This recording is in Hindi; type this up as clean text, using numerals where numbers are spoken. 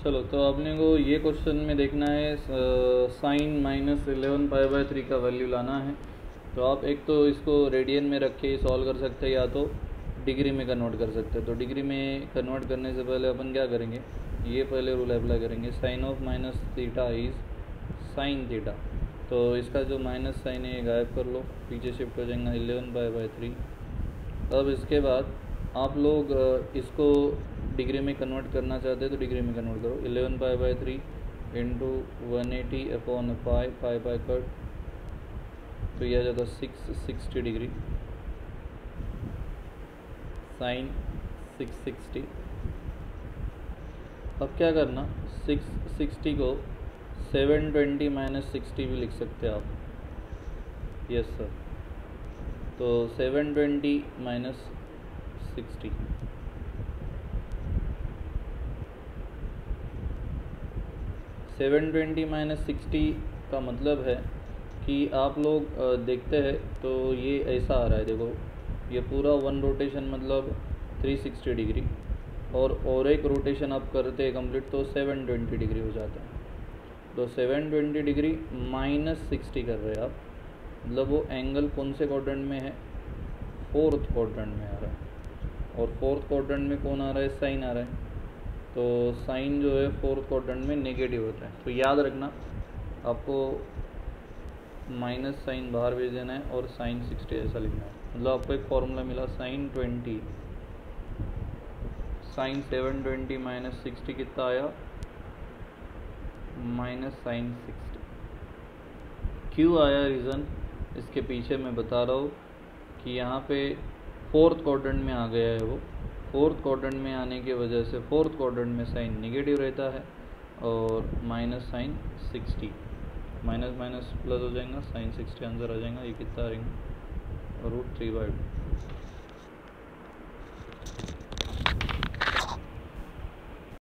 चलो, तो आपने को ये क्वेश्चन में देखना है साइन -11π/3 का वैल्यू लाना है। तो आप एक तो इसको रेडियन में रख के सॉल्व कर सकते हैं या तो डिग्री में कन्वर्ट कर सकते हैं। तो डिग्री में कन्वर्ट करने से पहले अपन क्या करेंगे, ये पहले रूल अप्लाई करेंगे। Sine of minus theta is sine theta. तो इसका जो माइनस साइन है ये गायब कर लो, पीछे शिफ्ट हो जाएगा 11π/3। अब इसके बाद आप लोग इसको डिग्री में कन्वर्ट करना चाहते हैं तो डिग्री में कन्वर्ट करो। 11π/3 इंटू 180/पाई, पाई पाई कट, तो यह आ जाएगा 660 डिग्री, साइन 660। अब क्या करना, 660 को 720 - 60 भी लिख सकते हैं आप। यस सर, तो 720 - 60, -60 का मतलब है कि आप लोग देखते हैं तो ये ऐसा आ रहा है। देखो, ये पूरा वन रोटेशन मतलब 360 डिग्री, और एक रोटेशन आप करते हैं कंप्लीट तो 720 डिग्री हो जाता है। तो 720 डिग्री -60 कर रहे हैं आप, मतलब वो एंगल कौन से क्वाड्रेंट में है, फोर्थ क्वाड्रेंट में आ रहा है। और फोर्थ क्वाड्रेंट में कौन आ रहा है, साइन आ रहा है। तो साइन जो है फोर्थ क्वाड्रेंट में नेगेटिव होता है। तो याद रखना, आपको माइनस साइन बाहर भेज देना है और साइन 60 ऐसा लिखना है। मतलब आपको एक फॉर्मूला मिला, साइन 720 - 60 कितना आया, -sin 60। क्यों आया रीज़न, इसके पीछे मैं बता रहा हूँ कि यहाँ पे फोर्थ क्वाड्रेंट में आ गया है। वो फोर्थ क्वाड्रेंट में आने की वजह से फोर्थ क्वाड्रेंट में साइन नेगेटिव रहता है और -sin 60, माइनस माइनस प्लस हो जाएगा, sin 60 आंसर आ जाएगा। ये कितना आ रहेगा, √3/2।